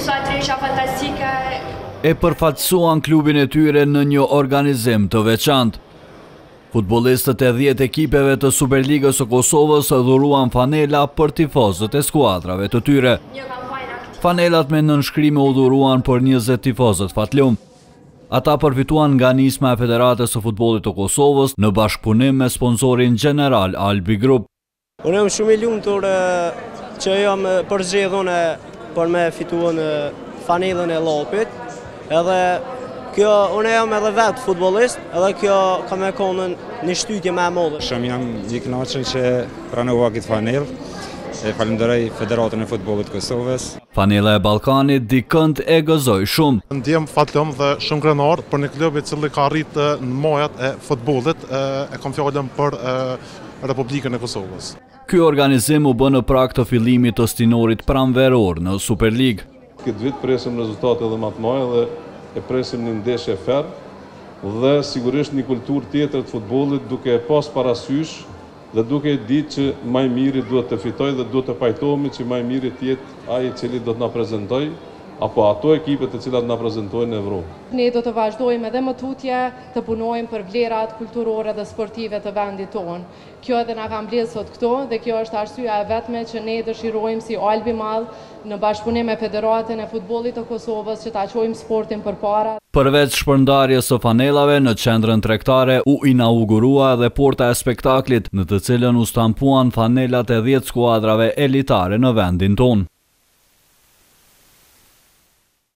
sua tresha fantastike. E përfaqësuan klubin e tyre në një organizim të veçantë. Futbollistët e 10 ekipeve të Superligës së Kosovës dhuruan fanela për tifozët e skuadrave të tyre. Fanelat me nënshkrime u dhuruan për 20 tifozët fatlum. Ata përfituan nga nisma e Federatës së Futbollit të Kosovës në bashkëpunim me sponsorin General Albi Group. Unë jam shumë i lumtur që jam përzgjedhur për me fituar fanelën e llopit. Edhe kjo, unë jam edhe vetë futbollist, edhe kjo ka me konën një shtytje më e madhe. Shumë jam i kënaqur që pranova këtë fanelë. Falenderoj Federatën e Futbollit të Kosovës. Fanela e Ballkanit dikënd e gëzoi shumë. Ndjem fatlum dhe shumë krenar për një klub i cili ka arritë në majat e futbollit, e kam fjalën për Republikën e Kosovës. Ky organizim u bë në prag të fillimit të stinorit pranveror në Superligë. Këtë vit presim rezultate edhe më të mëdha dhe e presim një ndeshje ferm dhe sigurisht një kulturë tjetër të futbollit duke pas parasysh dhe duke ditë që më i miri duhet të fitoj dhe duhet të pajtohemi që më i miri të jetë ai i cili do të na prezantoj apo ato ekipet të cilat na prezantojnë në Evropë. Ne do të vazhdojmë edhe më tutje të punojmë për vlerat kulturore dhe sportive të vendit tonë. Kjo edhe na ka mbledhur sot këtu dhe kjo është arsyeja e vetme që ne dëshirojmë si Albi Madh në bashkëpunim me Federatën e Futbollit të Kosovës që ta çojmë sportin përpara. Përveç shpërndarjes së fanelave, në qendrën tregtare u inaugurua edhe porta e spektaklit, në të cilën u stampuan fanelat e 10 skuadrave elitare në vendin tonë.